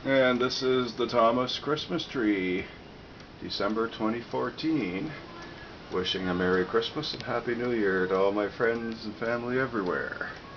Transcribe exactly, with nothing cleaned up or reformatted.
And this is the Thomas Christmas tree, December twenty fourteen. Wishing a Merry Christmas and Happy New Year to all my friends and family everywhere.